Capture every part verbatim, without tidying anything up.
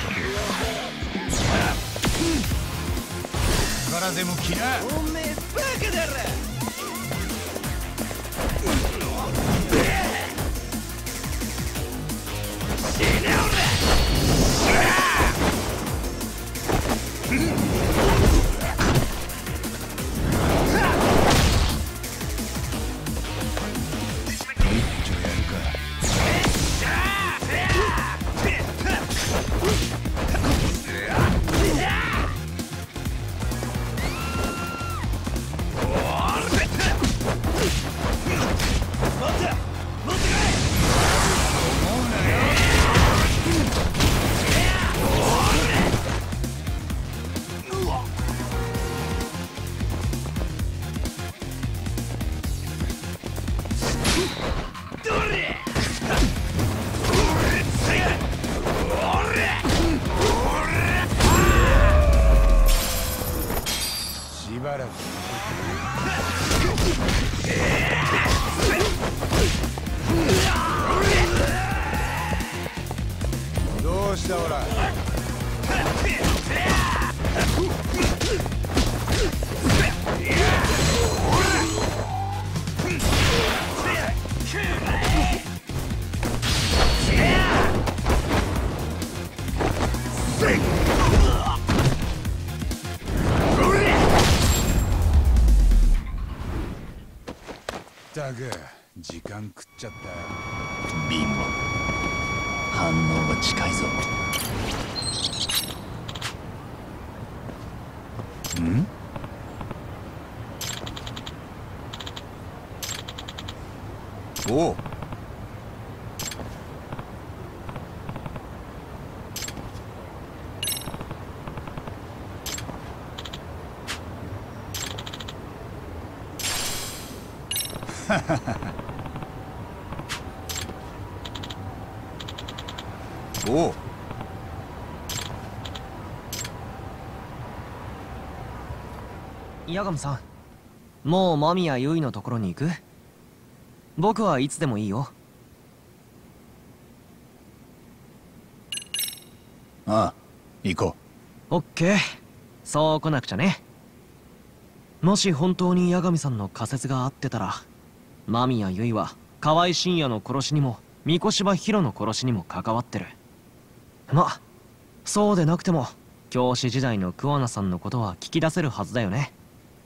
力でも気な。 おめえバカだろ。死ねおら。 しばらくどうしたオラ。ったく時間食っちゃったよ。 ビンゴ、反応が近いぞ。ん？おう。ははは。おう。 八神さん、もう間宮結衣のところに行く？僕はいつでもいいよ。 ああ、行こう。オッケー、そう来なくちゃね。もし本当に八神さんの仮説が合ってたら、間宮結衣は河合信也の殺しにも三越場博の殺しにも関わってる。ま、そうでなくても教師時代の桑名さんのことは聞き出せるはずだよね。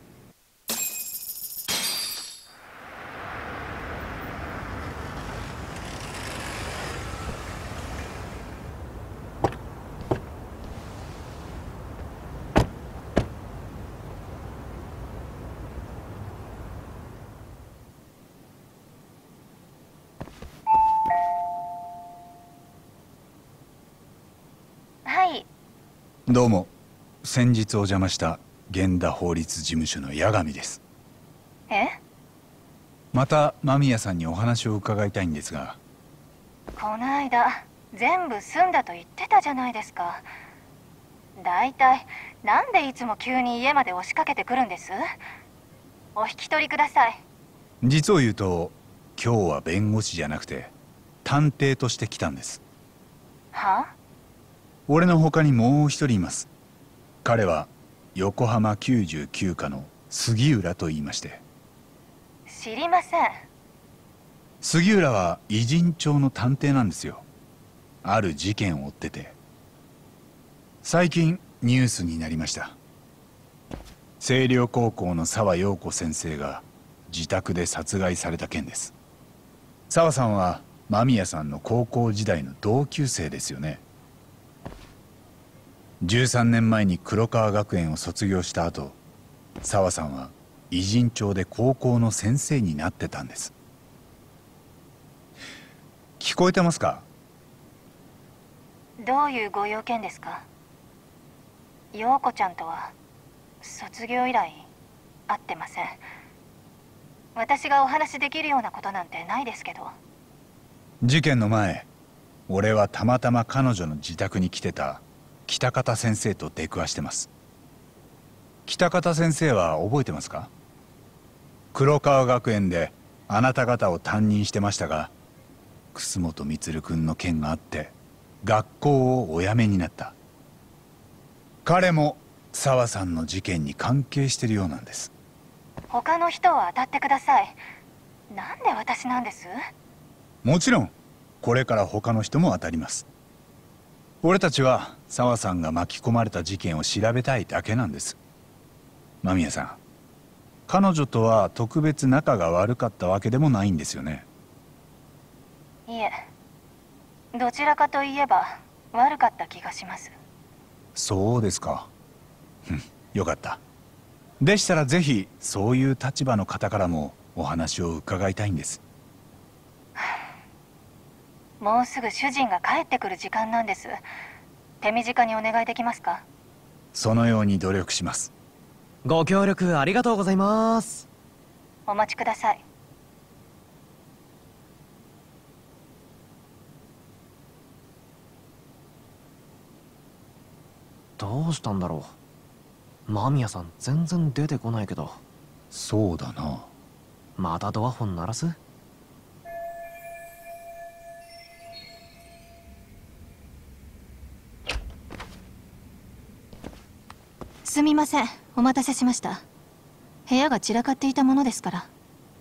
どうも、先日お邪魔した源田法律事務所の八神です。 え？ また間宮さんにお話を伺いたいんですが。 この間全部済んだと言ってたじゃないですか。だいたいなんでいつも急に家まで押しかけてくるんです？お引き取りください。 実を言うと、今日は弁護士じゃなくて探偵として来たんです。 は？ 俺の他にもう一人います。彼は横浜きゅうじゅうきゅう課の杉浦と言いまして。 知りません。 杉浦は偉人帳の探偵なんですよ。ある事件を追ってて、最近ニュースになりました。星稜高校の沢陽子先生が自宅で殺害された件です。沢さんは間宮さんの高校時代の同級生ですよね。じゅうさんねんまえに黒川学園を卒業した後、沢さんは偉人帳で高校の先生になってたんです。聞こえてますか？ どういうご用件ですか？陽子ちゃんとは卒業以来会ってません。私がお話しできるようなことなんてないですけど。 事件の前、俺はたまたま彼女の自宅に来てた北方先生と出くわしてます。北方先生は覚えてますか？黒川学園であなた方を担任してましたが、楠本充君の件があって学校をお辞めになった。彼も沢さんの事件に関係してるようなんです。 他の人は当たってください。なんで私なんです？ もちろんこれから他の人も当たります。俺たちは沢さんが巻き込まれた事件を調べたいだけなんです。間宮さん、彼女とは特別仲が悪かったわけでもないんですよね？ いえ、どちらかといえば悪かった気がします。 そうですか。よかった。でしたらぜひそういう立場の方からもお話を伺いたいんです。 もうすぐ主人が帰ってくる時間なんです。手短にお願いできますか？ そのように努力します。 ご協力ありがとうございます。 お待ちください。 どうしたんだろう。間宮さん全然出てこないけど。 そうだな。 またドアホン鳴らす？ すみません、お待たせしました。部屋が散らかっていたものですから。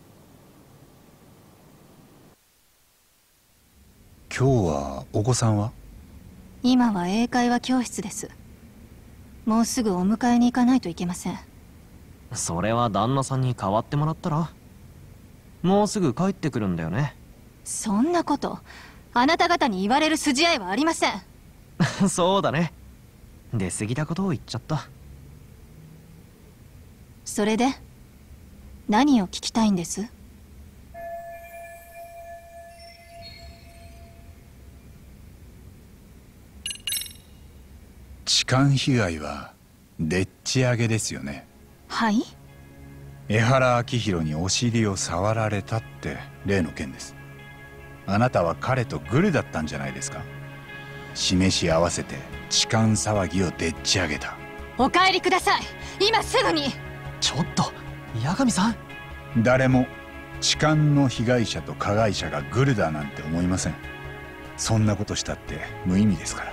今日はお子さんは？ 今は英会話教室です。もうすぐお迎えに行かないといけません。 それは旦那さんに代わってもらったら？もうすぐ帰ってくるんだよね。 そんなことあなた方に言われる筋合いはありません。 そうだね。出過ぎたことを言っちゃった。 それで何を聞きたいんです？ 痴漢被害はでっち上げですよね。 はい。 江原明宏にお尻を触られたって例の件です。あなたは彼とグルだったんじゃないですか？示し合わせて痴漢騒ぎをでっち上げた。 お帰りください、今すぐに。 ちょっと八神さん。 誰も痴漢の被害者と加害者がグルだなんて思いません。そんなことしたって無意味ですから。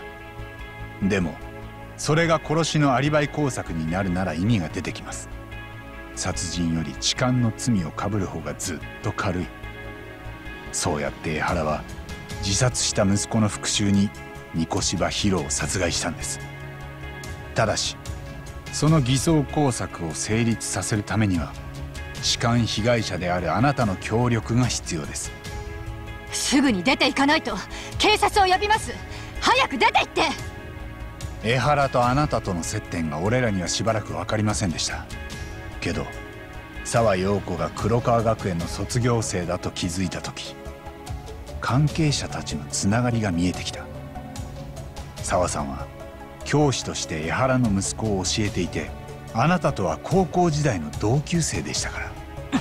でもそれが殺しのアリバイ工作になるなら意味が出てきます。殺人より痴漢の罪をかぶる方がずっと軽い。そうやって江原は自殺した息子の復讐に三越柴博を殺害したんです。ただしその偽装工作を成立させるためには痴漢被害者であるあなたの協力が必要です。 すぐに出て行かないと警察を呼びます。早く出て行って。 江原とあなたとの接点が俺らにはしばらく分かりませんでした。けど沢陽子が黒川学園の卒業生だと気づいた時、関係者たちのつながりが見えてきた。沢さんは教師として江原の息子を教えていて、あなたとは高校時代の同級生でしたから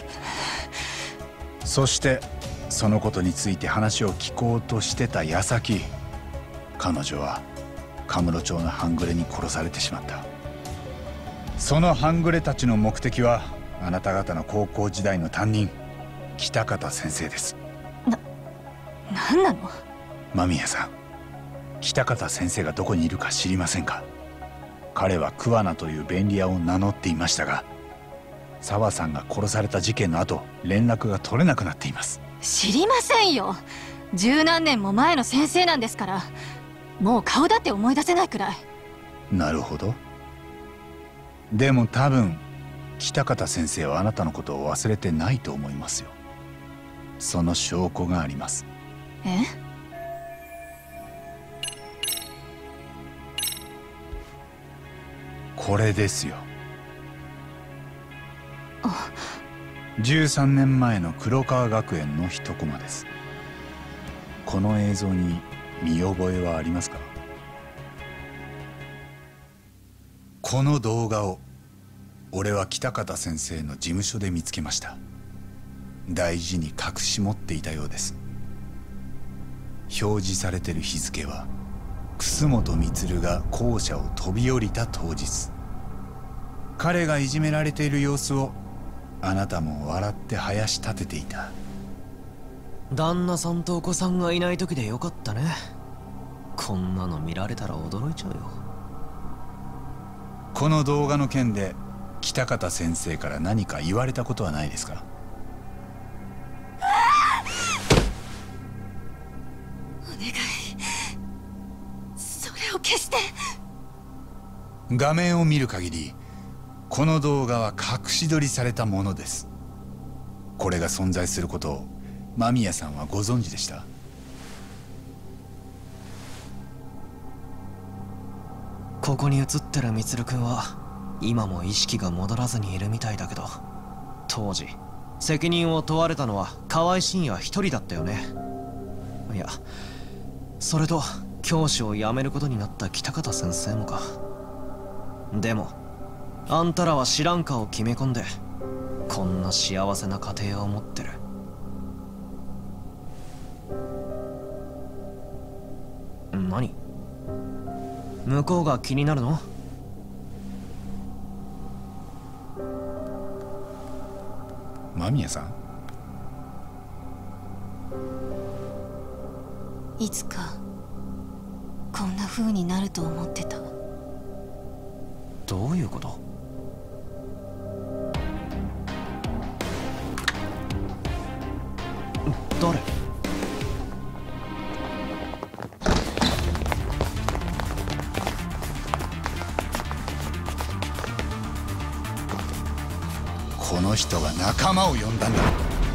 そしてそのことについて話を聞こうとしてた矢先、彼女はカムロ町の半グレに殺されてしまった。その半グレたちの目的はあなた方の高校時代の担任北方先生です。 な、何なの？ 間宮さん、北方先生がどこにいるか知りませんか？彼は桑名という便利屋を名乗っていましたが、沢さんが殺された事件の後連絡が取れなくなっています。 知りませんよ。十何年も前の先生なんですから。もう顔だって思い出せないくらい。 なるほど。でも多分北方先生はあなたのことを忘れてないと思いますよ。その証拠があります。 え？ これですよ。 あ、 じゅうさんねんまえの黒川学園の一コマです。この映像に見覚えはありますか？この動画を俺は北方先生の事務所で見つけました。大事に隠し持っていたようです。表示されてる日付は楠本満が校舎を飛び降りた当日。彼がいじめられている様子をあなたも笑って林立てていた。 旦那さんとお子さんがいない時でよかったね。 こんなの見られたら驚いちゃうよ。 この動画の件で北方先生から何か言われたことはないですか？ お願い、それを消して。 画面を見る限りこの動画は隠し撮りされたものです。これが存在することを間宮さんはご存知でした？ ここに映ってる充君は今も意識が戻らずにいるみたいだけど、当時責任を問われたのは河合信也一人だったよね。いや、それと教師を辞めることになった北方先生もか。でもあんたらは知らんかを決め込んでこんな幸せな家庭を持ってる。何？向こうが気になるの？ 間宮さん、 いつかこんな風になると思ってた。 どういうこと？誰？ この人が仲間を呼んだんだ。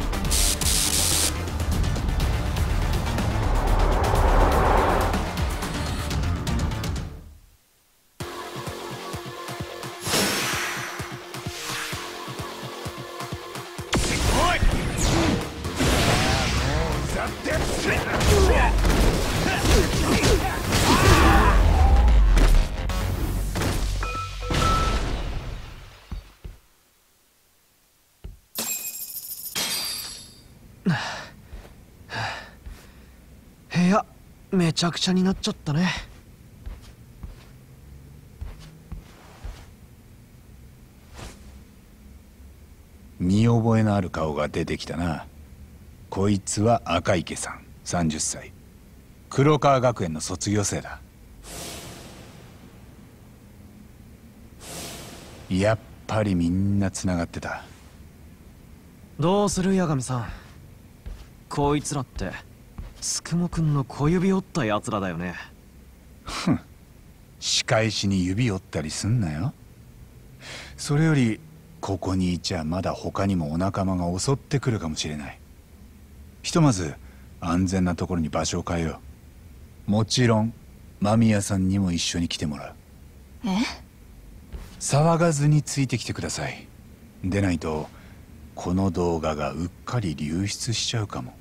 部屋めちゃくちゃになっちゃったね。 見覚えのある顔が出てきたな。こいつは赤池さん、さんじゅっさい、黒川学園の卒業生だ。やっぱりみんなつながってた。 どうする八神さん、こいつらってすくもくんの小指折ったやつらだよね。 ふん、仕返しに指折ったりすんなよ。それよりここにいちゃまだ他にもお仲間が襲ってくるかもしれない。ひとまず安全なところに場所を変えよう。もちろん間宮さんにも一緒に来てもらう。 え？ 騒がずについてきてください。でないとこの動画がうっかり流出しちゃうかも。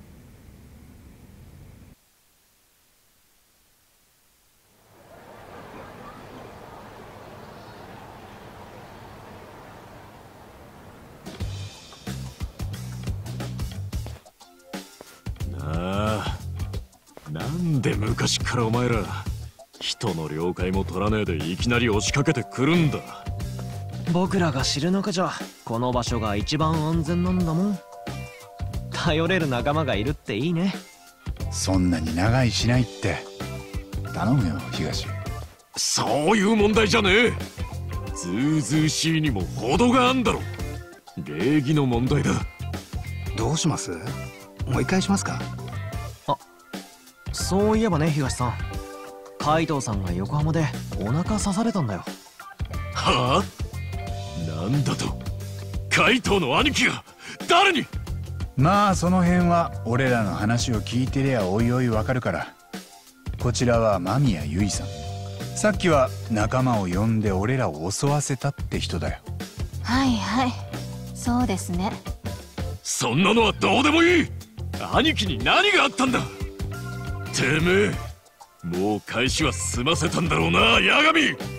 なんで昔からお前ら人の了解も取らねえでいきなり押しかけてくるんだ。 僕らが知る中じゃこの場所が一番安全なんだもん。頼れる仲間がいるっていいね。 そんなに長居しないって頼むよ東。 そういう問題じゃねえ。ずうずうしいにも程があんだろ。礼儀の問題だ。 どうします？もう一回しますか？ あ、そういえばね東さん、海藤さんが横浜でお腹刺されたんだよ。 はあ？なんだと？海藤の兄貴が誰に？ まあその辺は俺らの話を聞いてりゃおいおいわかるから。こちらは間宮由衣さん。さっきは仲間を呼んで俺らを襲わせたって人だよ。 はいはい、そうですね。 そんなのはどうでもいい。兄貴に何があったんだ。てめえもう返しは済ませたんだろうな八神。く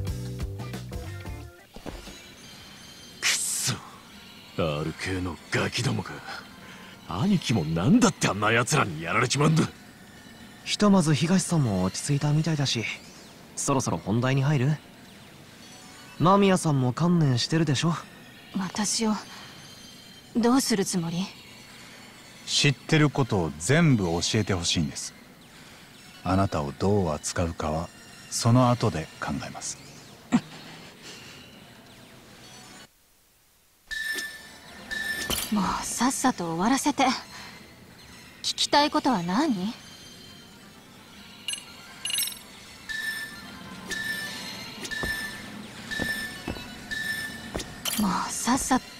っそ アールケー のガキどもか。兄貴もなんだってあんな奴らにやられちまうんだ。 ひとまず東さんも落ち着いたみたいだし、そろそろ本題に入る？間宮さんも観念してるでしょ。 私をどうするつもり？ 知ってることを全部教えてほしいんです。 あなたをどう扱うかはその後で考えます。 もうさっさと終わらせて。聞きたいことは何？もうさっさと。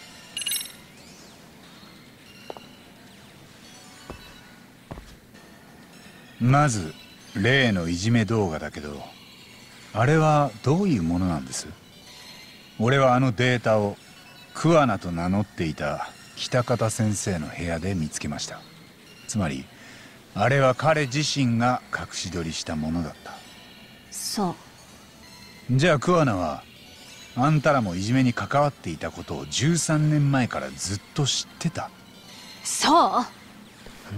まず例のいじめ動画だけど、あれはどういうものなんです？俺はあのデータを桑名と名乗っていた北方先生の部屋で見つけました。つまりあれは彼自身が隠し撮りしたものだった。 そう。 じゃあ桑名はあんたらもいじめに関わっていたことをじゅうさんねんまえからずっと知ってた。 そう。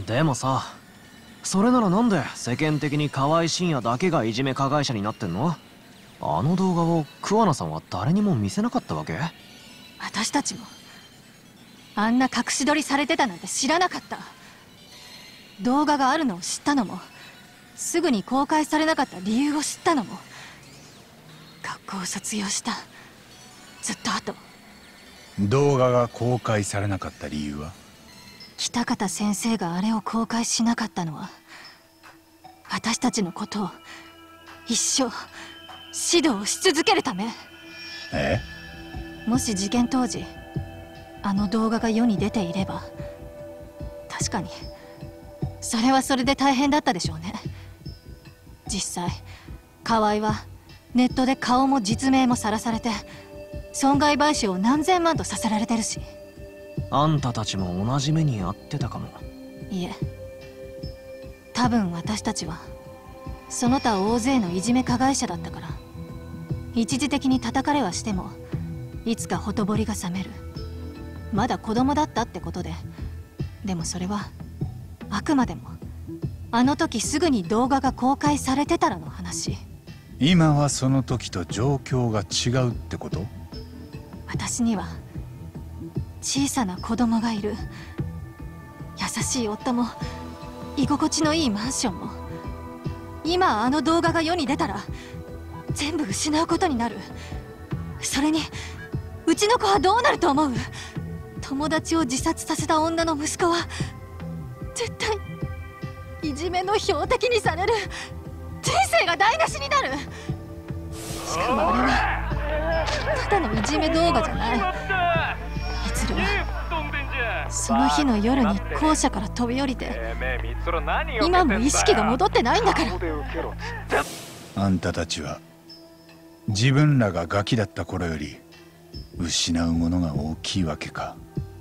でもさ、それならなんで世間的に河合信也だけがいじめ加害者になってんの？あの動画を桑名さんは誰にも見せなかったわけ？ 私たちもあんな隠し撮りされてたなんて知らなかった。動画があるのを知ったのも、すぐに公開されなかった理由を知ったのも、学校を卒業したずっと後。 動画が公開されなかった理由は？ 北方先生があれを公開しなかったのは、私たちのことを一生指導し続けるため。 え？ もし事件当時あの動画が世に出ていれば、確かにそれはそれで大変だったでしょうね。実際河合はネットで顔も実名もさらされて、損害賠償を何千万とさせられてるし。 あんたたちも同じ目に遭ってたかも。 いえ、多分私たちはその他大勢のいじめ加害者だったから、一時的に叩かれはしてもいつかほとぼりが冷める。まだ子供だったってことで。でもそれはあくまでもあの時すぐに動画が公開されてたらの話。 今はその時と状況が違うってこと？ 私には小さな子供がいる。優しい夫も居心地のいいマンションも、今あの動画が世に出たら全部失うことになる。それにうちの子はどうなると思う？友達を自殺させた女の息子は絶対いじめの標的にされる。人生が台無しになる。しかもあれはただのいじめ動画じゃない。みつるはその日の夜に校舎から飛び降りて、今も意識が戻ってないんだから。 あんたたちは自分らがガキだった頃より失うものが大きいわけか。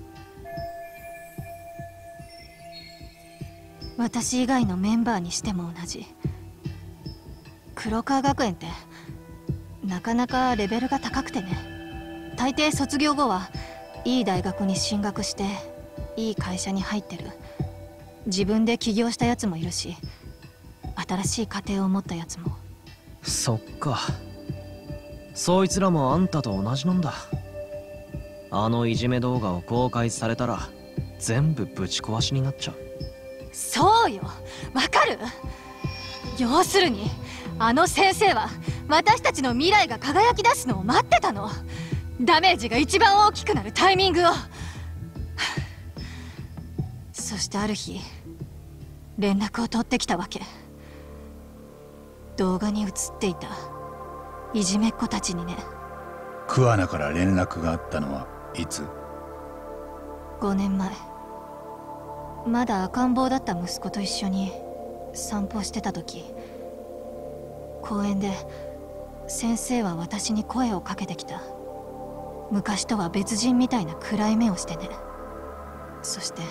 私以外のメンバーにしても同じ。黒川学園ってなかなかレベルが高くてね。大抵卒業後はいい大学に進学していい会社に入ってる。自分で起業したやつもいるし、新しい家庭を持ったやつも。 そっか、そいつらもあんたと同じなんだ。あのいじめ動画を公開されたら全部ぶち壊しになっちゃう。 そうよ、わかる？要するにあの先生は私たちの未来が輝き出すのを待ってたの。ダメージが一番大きくなるタイミングを。そしてある日連絡を取ってきたわけ。動画に映っていたいじめっ子たちにね。 桑名から連絡があったのはいつ？ ごねんまえ、まだ赤ん坊だった息子と一緒に散歩してた時、公園で先生は私に声をかけてきた。昔とは別人みたいな暗い目をしてね。そして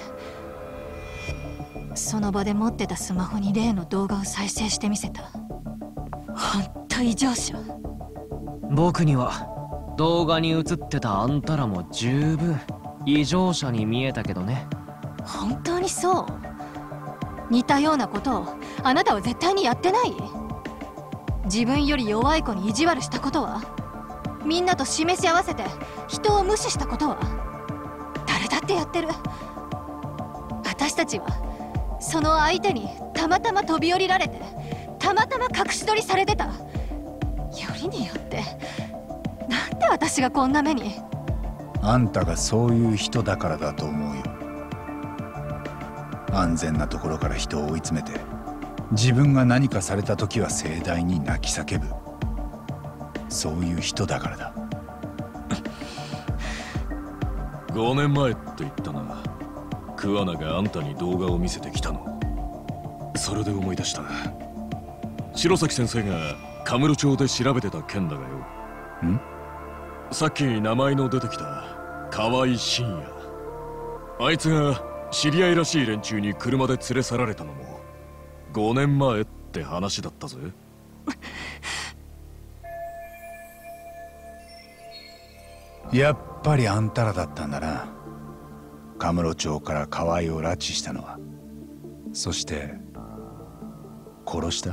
その場で持ってたスマホに例の動画を再生してみせた。ほんと異常者。 僕には動画に映ってたあんたらも十分異常者に見えたけどね。 本当にそう？似たようなことをあなたは絶対にやってない？自分より弱い子に意地悪したことは？みんなと示し合わせて人を無視したことは？誰だってやってる。私たちはその相手にたまたま飛び降りられてたまたま隠し撮りされてた。よりによってなんで私がこんな目に。 あんたがそういう人だからだと思うよ。安全なところから人を追い詰めて、自分が何かされた時は盛大に泣き叫ぶ、そういう人だからだ。 ごねんまえって言ったな。桑名があんたに動画を見せてきたの。それで思い出した。白崎先生がカムロ町で調べてた件だがよ。 ん？ さっき名前の出てきた河合信也。あいつが知り合いらしい連中に車で連れ去られたのもごねんまえって話だったぜ。 やっぱりあんたらだったんだな。カムロ町から河合を拉致したのは。そして殺した？ 違う、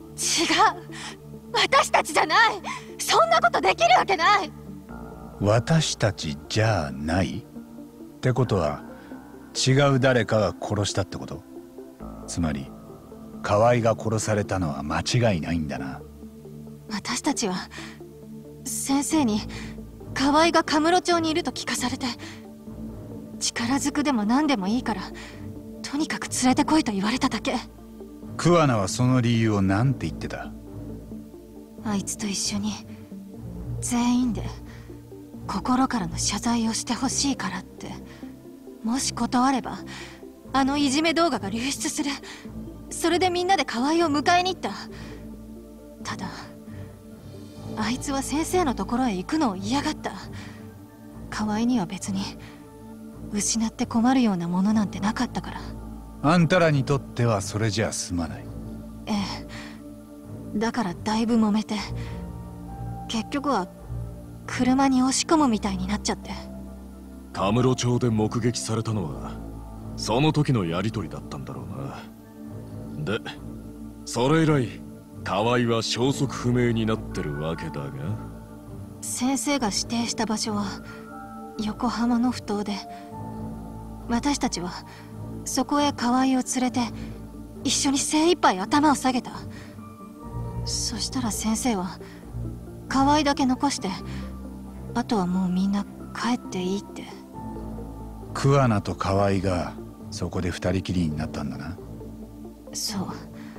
私たちじゃない。そんなことできるわけない。 私たちじゃないってことは、違う誰かが殺したってこと？つまり河合が殺されたのは間違いないんだな。 私たちは先生に河合がカムロ町にいると聞かされて、力ずくでも何でもいいからとにかく連れてこいと言われただけ。 桑名はその理由を何て言ってた？ あいつと一緒に全員で心からの謝罪をしてほしいからって。もし断ればあのいじめ動画が流出する。それでみんなで河合を迎えに行った。ただあいつは先生のところへ行くのを嫌がった。河合には別に失って困るようなものなんてなかったから。 あんたらにとってはそれじゃ済まない。 ええ、だからだいぶ揉めて、結局は車に押し込むみたいになっちゃって。 カムロ町で目撃されたのはその時のやり取りだったんだろうな。でそれ以来河合は消息不明になってるわけだが、 先生が指定した場所は横浜の埠頭で、私たちはそこへ河合を連れて一緒に精一杯頭を下げた。そしたら先生は河合だけ残して、あとはもうみんな帰っていいって。 桑名と河合がそこで二人きりになったんだな。 そう。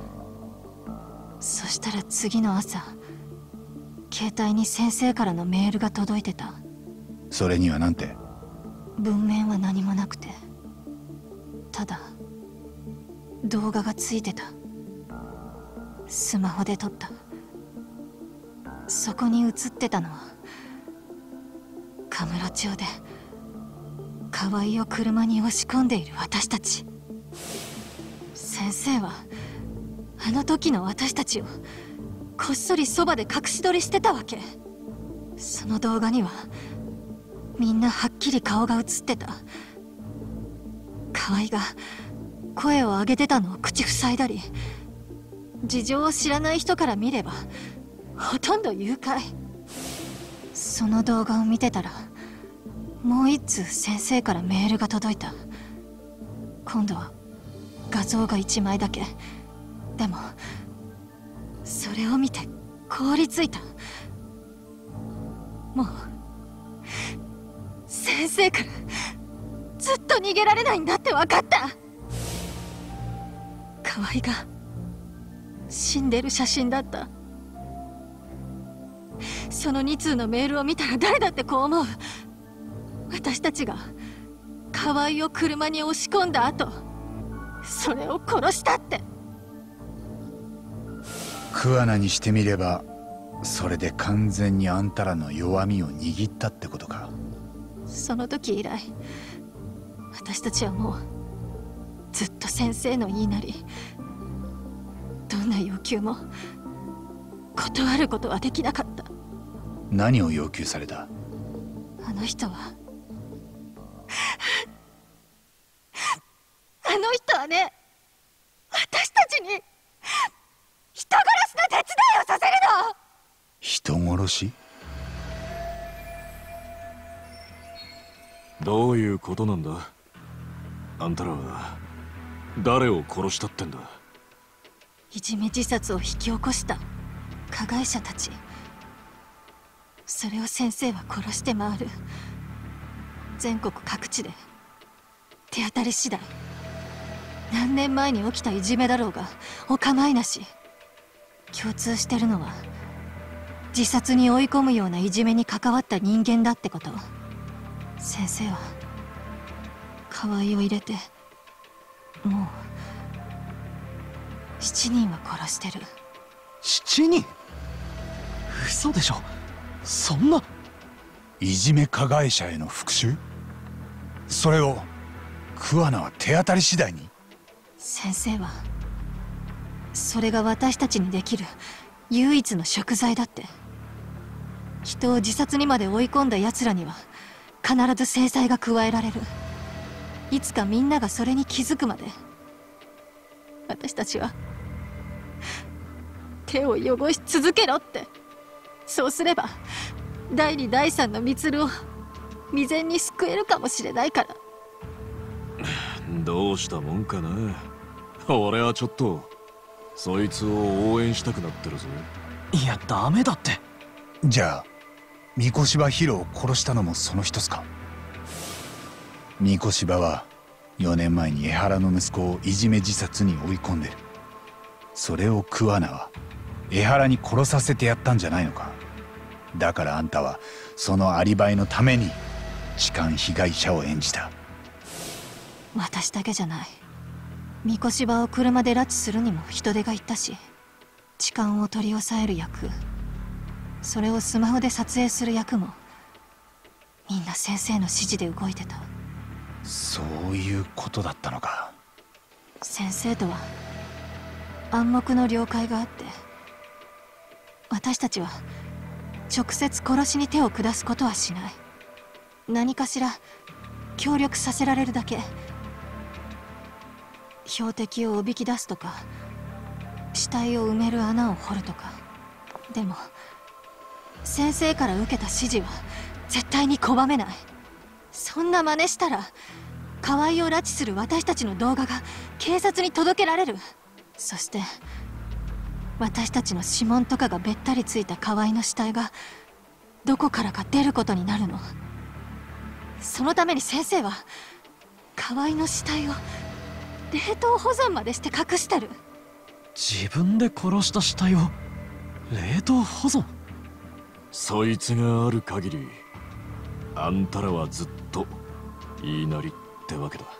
そしたら次の朝、携帯に先生からのメールが届いてた。 それにはなんて？ 文面は何もなくて、ただ動画がついてた。スマホで撮った。そこに映ってたのはカムロ町で河合を車に押し込んでいる私たち。先生はあの時の私たちをこっそりそばで隠し撮りしてたわけ。その動画にはみんなはっきり顔が映ってた。河合が声を上げてたのを口塞いだり、事情を知らない人から見ればほとんど誘拐。その動画を見てたらもう一通先生からメールが届いた。今度は画像が一枚だけ。でもそれを見て凍りついた。もう先生からずっと逃げられないんだって分かった。河合が死んでる写真だった。そのに通のメールを見たら誰だってこう思う。私たちが河合を車に押し込んだ後、それを殺したって。 桑名にしてみればそれで完全にあんたらの弱みを握ったってことか。 その時以来私たちはもうずっと先生の言いなり、どんな要求も断ることはできなかった。 何を要求された？ あの人はあの人はね、私たちに人殺しの手伝いをさせるの。 人殺し？ どういうことなんだ？あんたらは誰を殺したってんだ？ いじめ自殺を引き起こした加害者たち、それを先生は殺して回る。全国各地で手当たり次第、何年前に起きたいじめだろうがお構いなし。共通してるのは自殺に追い込むようないじめに関わった人間だってこと。先生は河合を入れてもう七人は殺してる。 七人？嘘でしょ。そんな。 いじめ加害者への復讐？それを桑名は手当たり次第に？ 先生はそれが私たちにできる唯一の贖罪だって。人を自殺にまで追い込んだ奴らには必ず制裁が加えられる。いつかみんながそれに気づくまで私たちは手を汚し続けろって。そうすれば第二第三の満を未然に救えるかもしれないから。 どうしたもんかな。俺はちょっとそいつを応援したくなってるぜ。 いやダメだって。 じゃあ三越柴ヒロを殺したのもその一つか？三越柴はよねんまえに江原の息子をいじめ自殺に追い込んでる。それを桑名は江原に殺させてやったんじゃないのか？だからあんたはそのアリバイのために痴漢被害者を演じた。 私だけじゃない。三越柴を車で拉致するにも人手がいったし、痴漢を取り押さえる役、それをスマホで撮影する役もみんな先生の指示で動いてた。 そういうことだったのか。 先生とは暗黙の了解があって、私たちは直接殺しに手を下すことはしない。何かしら協力させられるだけ。標的をおびき出すとか、死体を埋める穴を掘るとか。でも先生から受けた指示は絶対に拒めない。そんな真似したら河合を拉致する私たちの動画が警察に届けられる。そして私たちの指紋とかがべったりついた河合の死体がどこからか出ることになるの。そのために先生は河合の死体を冷凍保存までして隠してる。 自分で殺した死体を冷凍保存？ そいつがある限りあんたらはずっと言いなりってわけだ。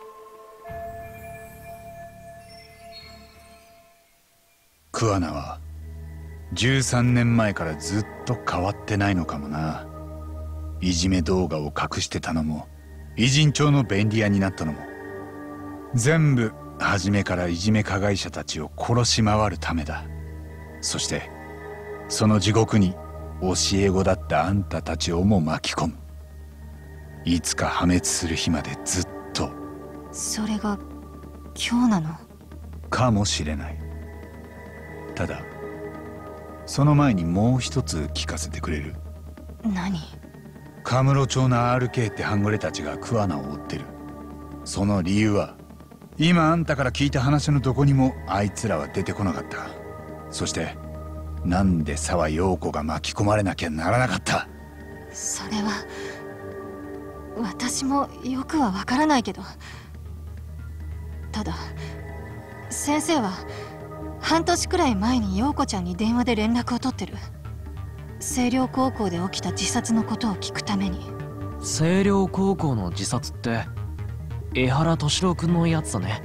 桑名はじゅうさんねんまえからずっと変わってないのかもな。いじめ動画を隠してたのも、偉人帳の便利屋になったのも、全部初めからいじめ加害者たちを殺し回るためだ。そしてその地獄に教え子だったあんたたちをも巻き込む。いつか破滅する日までずっと。 それが今日なのかもしれない。ただその前にもう一つ聞かせてくれる？ 何？ カムロ町の アールケー って半グレたちが桑名を追ってる。その理由は今あんたから聞いた話のどこにもあいつらは出てこなかった。そしてなんで沢陽子が巻き込まれなきゃならなかった？ それは私もよくはわからないけど、ただ先生は半年くらい前に陽子ちゃんに電話で連絡を取ってる。星稜高校で起きた自殺のことを聞くために。 星稜高校の自殺って江原敏郎君のやつだね。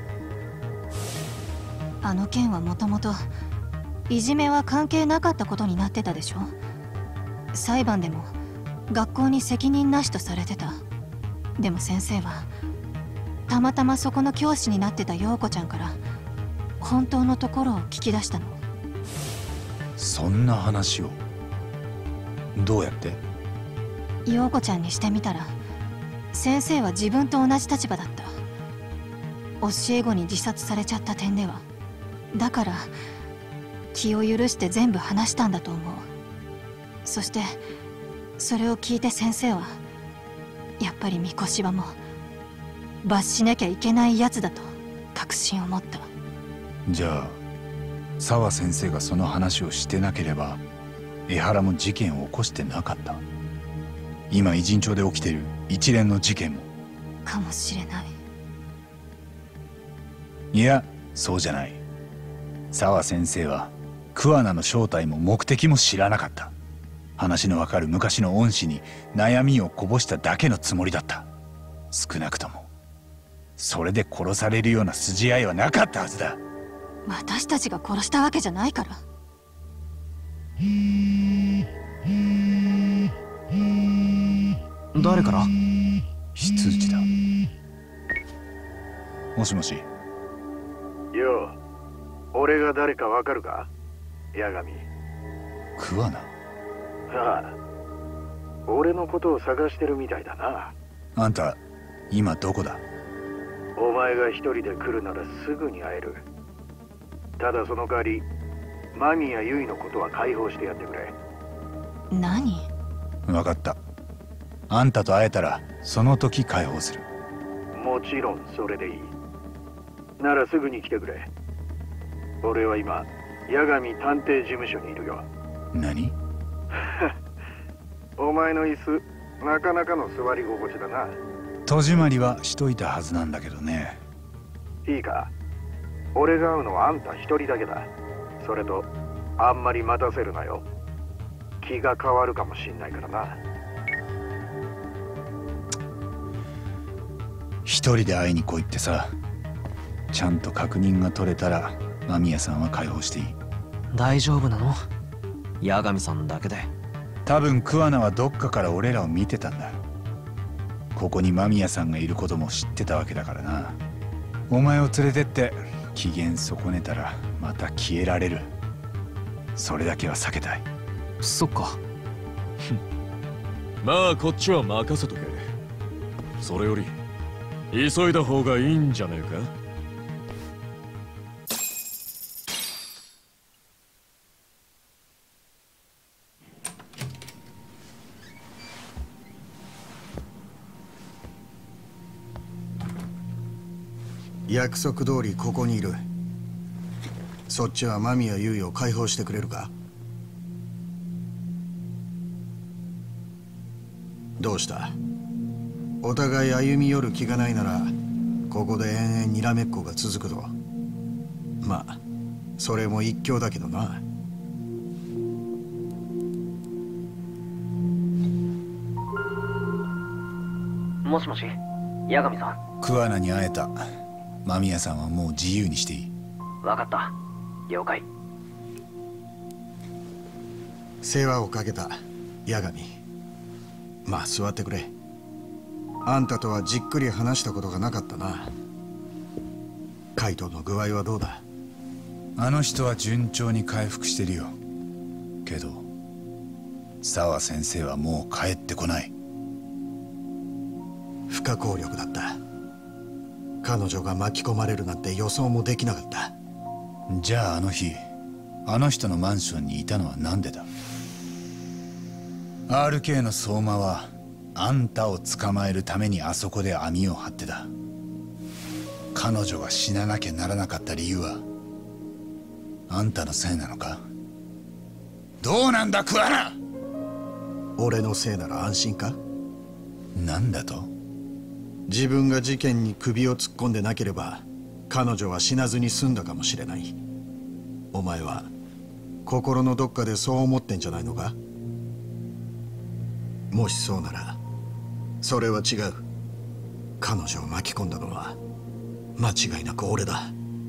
あの件はもともといじめは関係なかったことになってたでしょ。裁判でも学校に責任なしとされてた。でも先生はたまたまそこの教師になってた陽子ちゃんから本当のところを聞き出したの。 そんな話をどうやって？ 陽子ちゃんにしてみたら先生は自分と同じ立場だった。教え子に自殺されちゃった点では。だから気を許して全部話したんだと思う。そしてそれを聞いて先生はやっぱり三越柴も罰しなきゃいけないやつだと確信を持った。 じゃあ沢先生がその話をしてなければ江原も事件を起こしてなかった。今偉人町で起きている一連の事件も。 かもしれない。 いや、そうじゃない。沢先生は桑名の正体も目的も知らなかった。話のわかる昔の恩師に悩みをこぼしただけのつもりだった。少なくともそれで殺されるような筋合いはなかったはずだ。 私たちが殺したわけじゃないから。 誰から？ 非通知だ。もしもし。 よう、俺が誰かわかるか？八神。 桑名？ ああ、俺のことを探してるみたいだな。 あんた今どこだ？ お前が一人で来るならすぐに会える。ただその代わり間宮結衣のことは解放してやってくれ。 何？ 分かった。あんたと会えたらその時解放する。 もちろんそれでいい。ならすぐに来てくれ。俺は今八神探偵事務所にいるよ。 何？ お前の椅子なかなかの座り心地だな。 戸締まりはしといたはずなんだけどね。 いいか、俺が会うのはあんた一人だけだ。それとあんまり待たせるなよ。気が変わるかもしんないからな。 一人で会いに来いってさ。ちゃんと確認が取れたら間宮さんは解放していい。 大丈夫なの？八神さんだけで。 多分桑名はどっかから俺らを見てたんだ。ここに間宮さんがいることも知ってたわけだからな。お前を連れてって機嫌損ねたらまた消えられる。それだけは避けたい。 そっか。 まあこっちは任せとけ。それより急いだ方がいいんじゃねえか？ 約束通りここにいる。そっちは間宮結衣を解放してくれるか？どうした？お互い歩み寄る気がないならここで延々にらめっこが続くぞ。まあそれも一興だけどな。 もしもし、八神さん。 桑名に会えた。間宮さんはもう自由にしていい。 分かった。了解。 世話をかけた、八神。まあ座ってくれ。あんたとはじっくり話したことがなかったな。カイトの具合はどうだ？ あの人は順調に回復してるよ。けど沢先生はもう帰ってこない。 不可抗力だった。彼女が巻き込まれるなんて予想もできなかった。 じゃああの日あの人のマンションにいたのは何でだ？ アールケー の相馬はあんたを捕まえるためにあそこで網を張ってた。彼女が死ななきゃならなかった理由はあんたのせいなのか？どうなんだ桑名！ 俺のせいなら安心か？ なんだと？ 自分が事件に首を突っ込んでなければ彼女は死なずに済んだかもしれない。お前は心のどっかでそう思ってんじゃないのか？もしそうならそれは違う。彼女を巻き込んだのは間違いなく俺だ。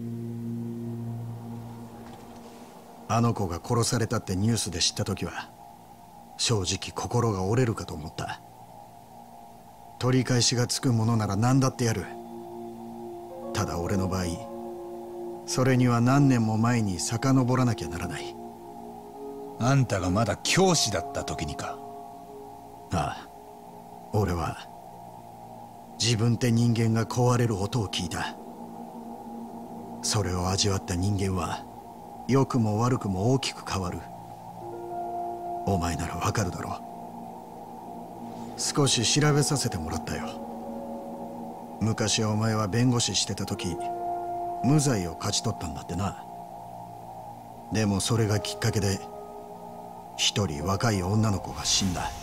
あの子が殺されたってニュースで知った時は正直心が折れるかと思った。取り返しがつくものなら何だってやる。ただ俺の場合それには何年も前に遡らなきゃならない。 あんたがまだ教師だった時にか？ ああ、俺は自分って人間が壊れる音を聞いた。それを味わった人間は良くも悪くも大きく変わる。お前ならわかるだろう。少し調べさせてもらったよ。昔お前は弁護士してた時無罪を勝ち取ったんだってな。 でもそれがきっかけで一人若い女の子が死んだ。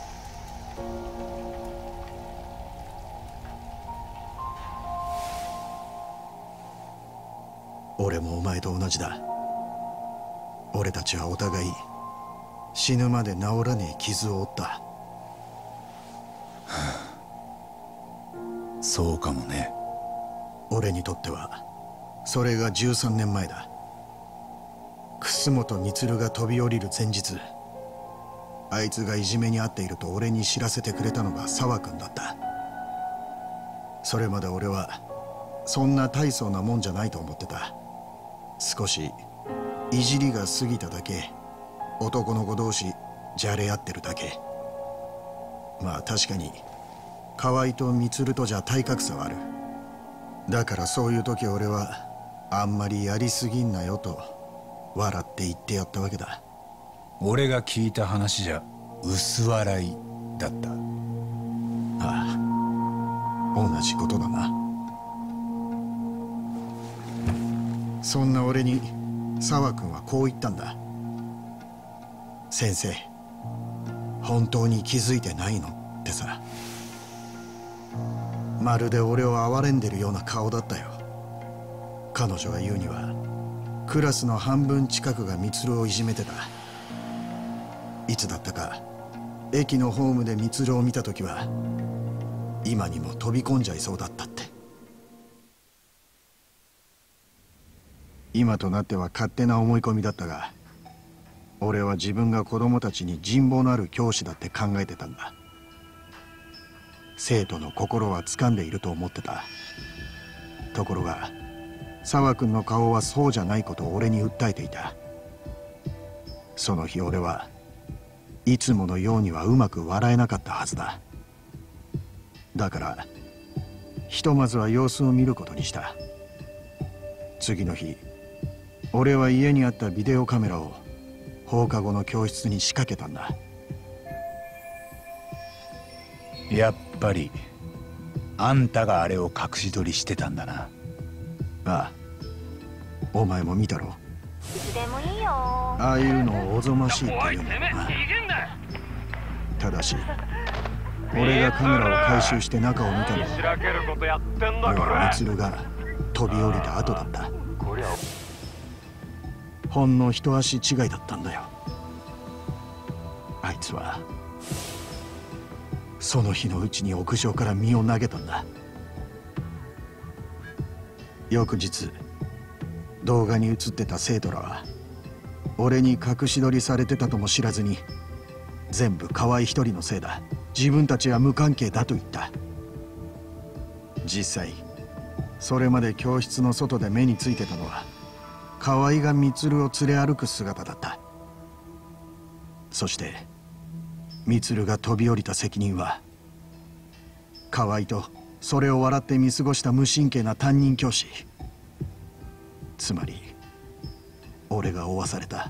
俺もお前と同じだ。俺たちはお互い死ぬまで治らねえ傷を負った。 そうかもね。 俺にとってはそれがじゅうさんねんまえだ。楠本充が飛び降りる前日、あいつがいじめに遭っていると俺に知らせてくれたのが沢君だった。それまで俺はそんな大層なもんじゃないと思ってた。少しいじりが過ぎただけ、男の子同士じゃれ合ってるだけ。まあ確かに河合と充とじゃ体格差はある。だからそういう時俺はあんまりやりすぎんなよと笑って言ってやったわけだ。 俺が聞いた話じゃ薄笑いだった。 ああ、同じことだな。そんな俺に沢君はこう言ったんだ。先生、本当に気づいてないのってさ。まるで俺を憐れんでるような顔だったよ。彼女が言うにはクラスの半分近くが充をいじめてた。いつだったか駅のホームで充を見た時は今にも飛び込んじゃいそうだったって。今となっては勝手な思い込みだったが、俺は自分が子供たちに人望のある教師だって考えてたんだ。生徒の心は掴んでいると思ってた。ところが沢君の顔はそうじゃないことを俺に訴えていた。その日俺はいつものようにはうまく笑えなかったはずだ。だからひとまずは様子を見ることにした。次の日俺は家にあったビデオカメラを放課後の教室に仕掛けたんだ。 やっぱりあんたがあれを隠し撮りしてたんだな。 ああ、お前も見たろ。 いつでもいいよ。 ああいうのをおぞましいって言うんだよな。ただし俺がカメラを回収して中を見たのはもう充が飛び降りた後だった。ほんの一足違いだったんだよ。あいつはその日のうちに屋上から身を投げたんだ。翌日動画に映ってた生徒らは俺に隠し撮りされてたとも知らずに、全部河合一人のせいだ、自分たちは無関係だと言った。実際それまで教室の外で目についてたのは河合が充を連れ歩く姿だった。そして充が飛び降りた責任は河合とそれを笑って見過ごした無神経な担任教師、つまり俺が負わされた。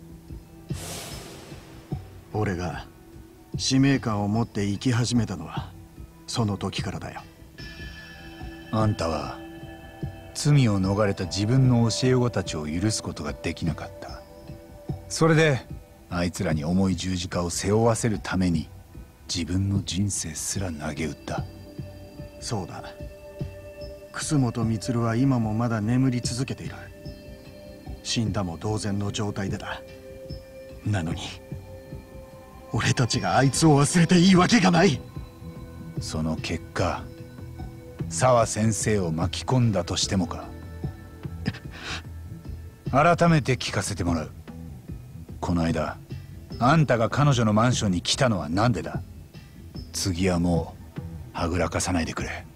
俺が使命感を持って生き始めたのはその時からだよ。 あんたは罪を逃れた自分の教え子たちを許すことができなかった。それであいつらに重い十字架を背負わせるために自分の人生すら投げ打った。 そうだ、楠本充は今もまだ眠り続けている。死んだも同然の状態でだ。なのに俺たちがあいつを忘れていいわけがない。 その結果沢先生を巻き込んだとしてもか。改めて聞かせてもらう。この間あんたが彼女のマンションに来たのは何でだ。次はもうはぐらかさないでくれ。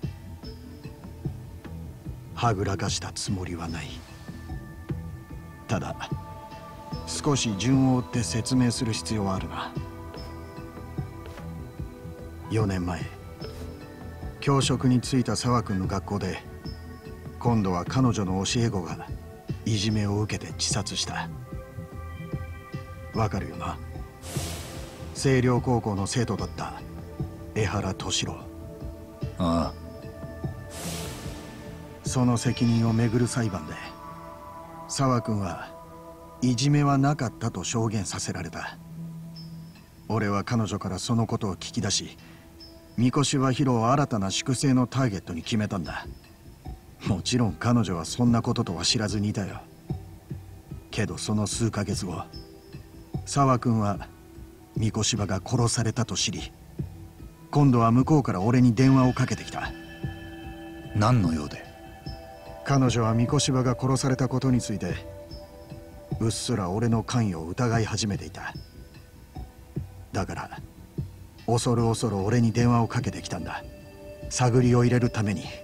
はぐらかしたつもりはない。ただ少し順を追って説明する必要はあるな。よねんまえ教職に就いた沢君の学校で今度は彼女の教え子がいじめを受けて自殺した。わかるよな。星稜高校の生徒だった江原敏郎。 ああ。 その責任をめぐる裁判で沢君はいじめはなかったと証言させられた。俺は彼女からそのことを聞き出し、三越はヒロを新たな粛清のターゲットに決めたんだ。もちろん彼女はそんなこととは知らずにいたよ。けどその数ヶ月後、沢君は三越が殺されたと知り、今度は向こうから俺に電話をかけてきた。 何の用で？ 彼女は三越が殺されたことについてうっすら俺の関与を疑い始めていた。だから恐る恐る俺に電話をかけてきたんだ。探りを入れるために。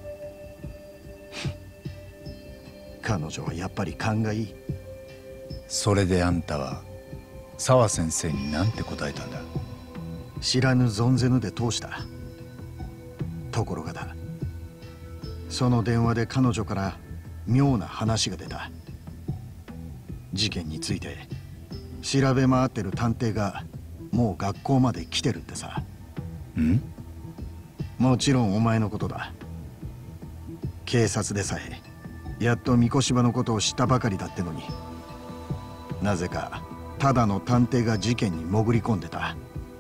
彼女はやっぱり勘がいい。 それであんたは沢先生に何て答えたんだ？ 知らぬ存ぜぬで通した。ところがだ、その電話で彼女から妙な話が出た。事件について調べ回ってる探偵がもう学校まで来てるってさ。 ん？ もちろんお前のことだ。警察でさえやっと三越のことを知ったばかりだってのに、なぜかただの探偵が事件に潜り込んでた。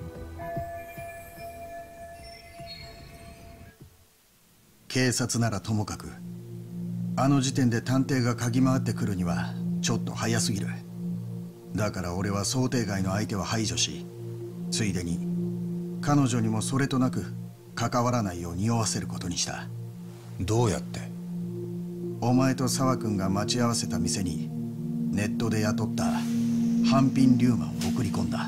警察ならともかく、あの時点で探偵が嗅ぎ回ってくるにはちょっと早すぎる。だから俺は想定外の相手を排除し、ついでに彼女にもそれとなく関わらないよう匂わせることにした。 どうやって？ お前と沢君が待ち合わせた店にネットで雇った半品リューマンを送り込んだ。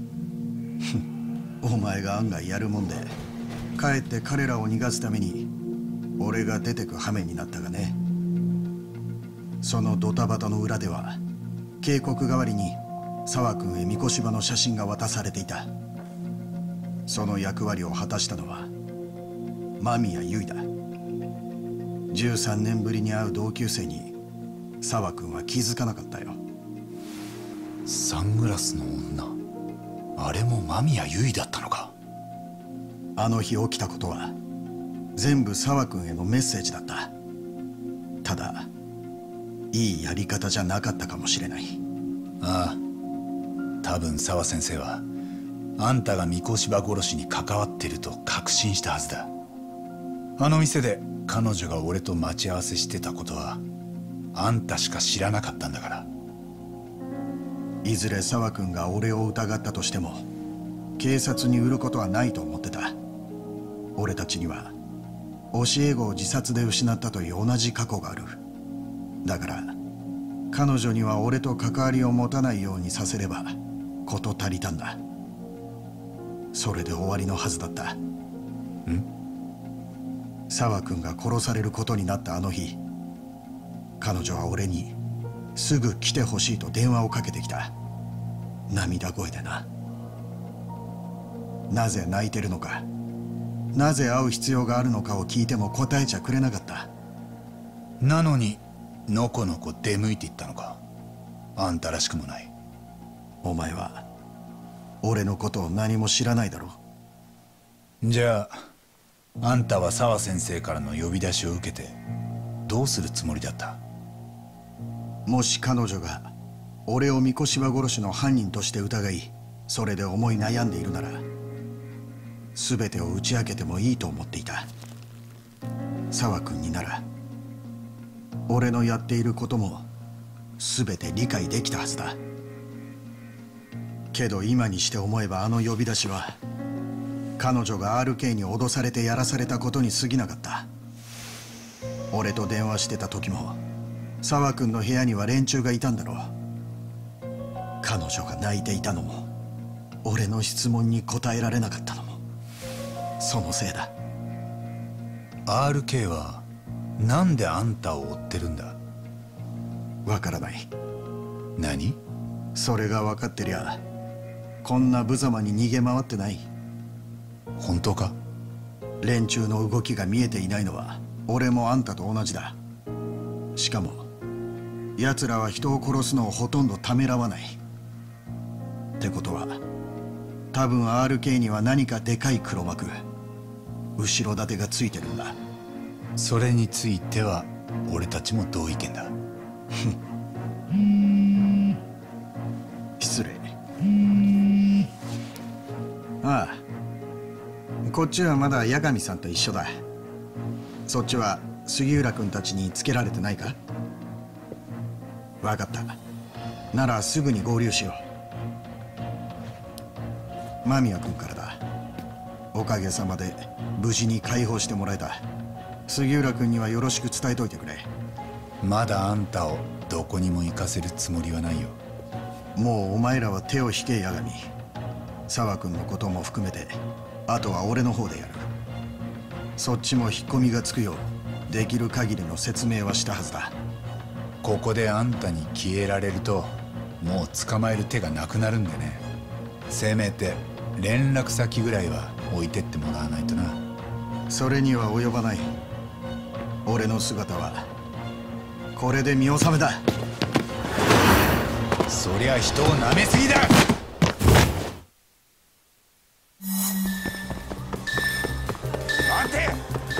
お前が案外やるもんで、かえって彼らを逃がすために俺が出てく羽目になったがね。そのドタバタの裏では警告代わりに沢君へ三越場の写真が渡されていた。その役割を果たしたのは間宮結衣だ。じゅうさんねんぶりに会う同級生に沢君は気づかなかったよ。 サングラスの女、あれも間宮結衣だったのか。 あの日起きたことは全部沢君へのメッセージだった。ただいいやり方じゃなかったかもしれない。 ああ、多分沢先生はあんたが三越場殺しに関わってると確信したはずだ。あの店で彼女が俺と待ち合わせしてたことはあんたしか知らなかったんだから。 いずれ沢君が俺を疑ったとしても警察に売ることはないと思ってた。俺たちには教え子を自殺で失ったという同じ過去がある。だから彼女には俺と関わりを持たないようにさせれば事足りたんだ。それで終わりのはずだった。 ん？ 沢君が殺されることになったあの日、彼女は俺にすぐ来てほしいと電話をかけてきた。涙声でな。なぜ泣いてるのか、なぜ会う必要があるのかを聞いても答えちゃくれなかった。 なのにのこのこ出向いていったのか。あんたらしくもない。 お前は俺のことを何も知らないだろ。 じゃああんたは沢先生からの呼び出しを受けてどうするつもりだった？ もし彼女が俺を三越場殺しの犯人として疑い、それで思い悩んでいるなら全てを打ち明けてもいいと思っていた。沢君になら俺のやっていることも全て理解できたはずだ。けど今にして思えばあの呼び出しは彼女が アールケー に脅されてやらされたことに過ぎなかった。俺と電話してた時も沢君の部屋には連中がいたんだろう。彼女が泣いていたのも俺の質問に答えられなかったのもそのせいだ。 アールケー はなんであんたを追ってるんだ？ わからない。 何？ それが分かってりゃこんな無様に逃げ回ってない。 本当か？ 連中の動きが見えていないのは俺もあんたと同じだ。しかも奴らは人を殺すのをほとんどためらわない。ってことは多分 アールケー には何かでかい黒幕、後ろ盾がついてるんだ。 それについては俺たちも同意見だ。 ああ、こっちはまだ八神さんと一緒だ。そっちは杉浦君たちにつけられてないか？分かった。ならすぐに合流しよう。間宮君からだ。おかげさまで無事に解放してもらえた。杉浦君にはよろしく伝えといてくれ。 まだあんたをどこにも行かせるつもりはないよ。 もうお前らは手を引け、八神。沢君のことも含めてあとは俺の方でやる。そっちも引っ込みがつくようできる限りの説明はしたはずだ。 ここであんたに消えられるともう捕まえる手がなくなるんでね。せめて連絡先ぐらいは置いてってもらわないとな。 それには及ばない。俺の姿はこれで見納めだ。 そりゃ人をなめすぎだ。待て。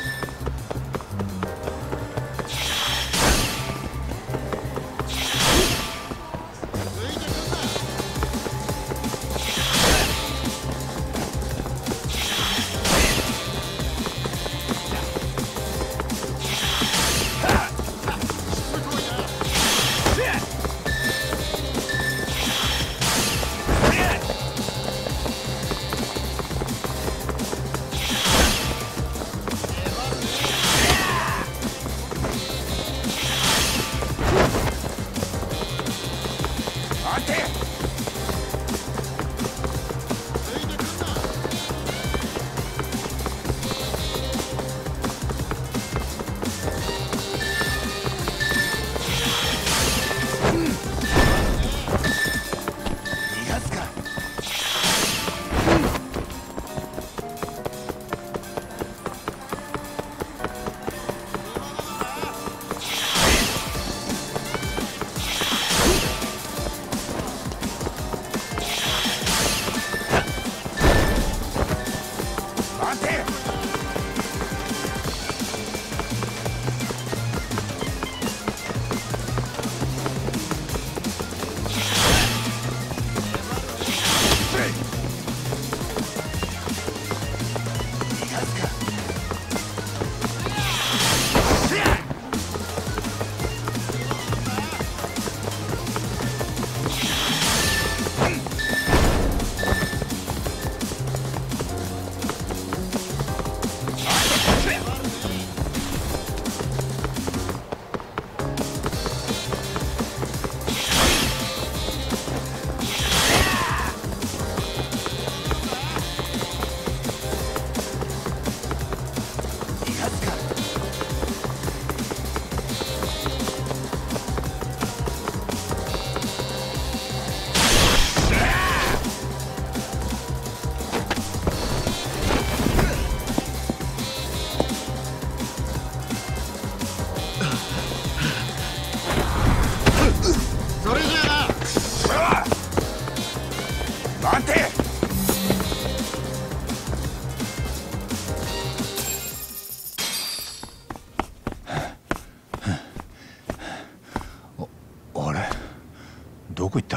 どこ行った？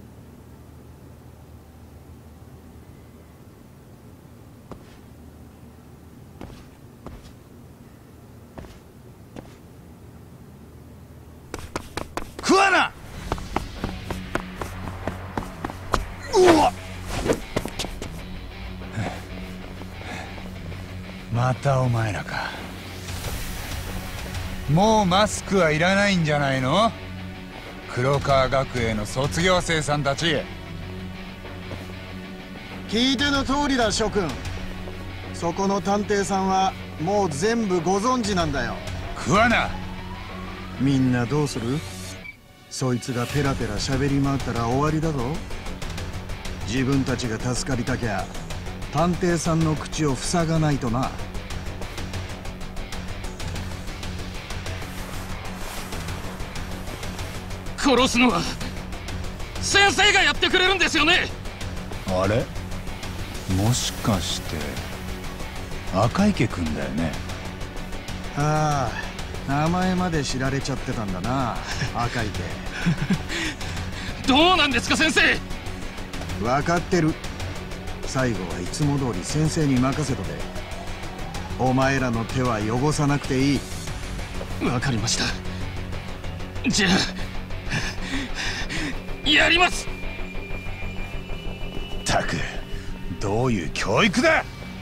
桑名！うわっ！またお前らか。もうマスクはいらないんじゃないの？黒川学園の卒業生さんたち。 聞いての通りだ諸君。そこの探偵さんはもう全部ご存知なんだよ。 桑名！ みんなどうする？そいつがペラペラ喋り回ったら終わりだぞ。自分たちが助かりたきゃ探偵さんの口を塞がないとな。 殺すのは先生がやってくれるんですよね。 あれ、もしかして赤池くんだよね。 ああ、名前まで知られちゃってたんだな赤池。 どうなんですか先生。 分かってる。最後はいつも通り先生に任せとけ。お前らの手は汚さなくていい。 わかりました。じゃあやります。 ったくどういう教育だ。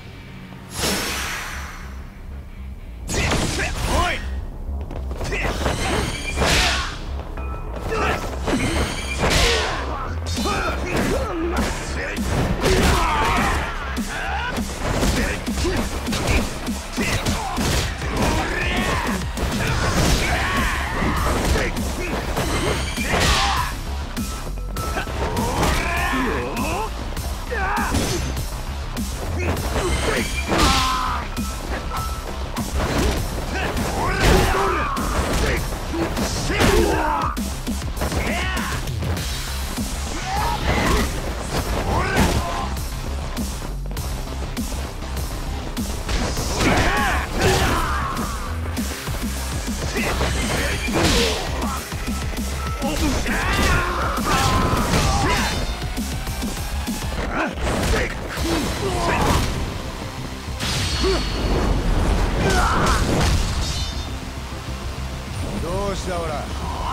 どうしたオラ。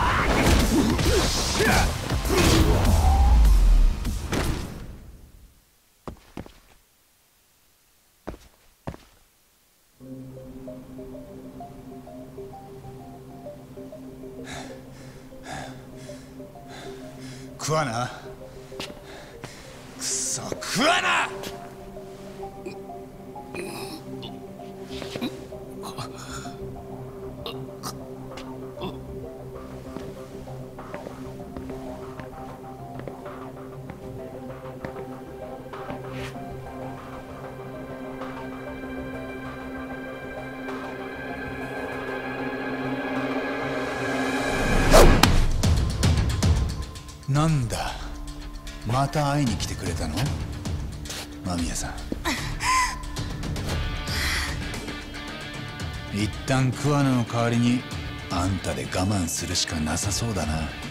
食わな。くそ食わな。なんだ、また会いに来てくれたの、間宮さん。一旦桑名の代わりにあんたで我慢するしかなさそうだな。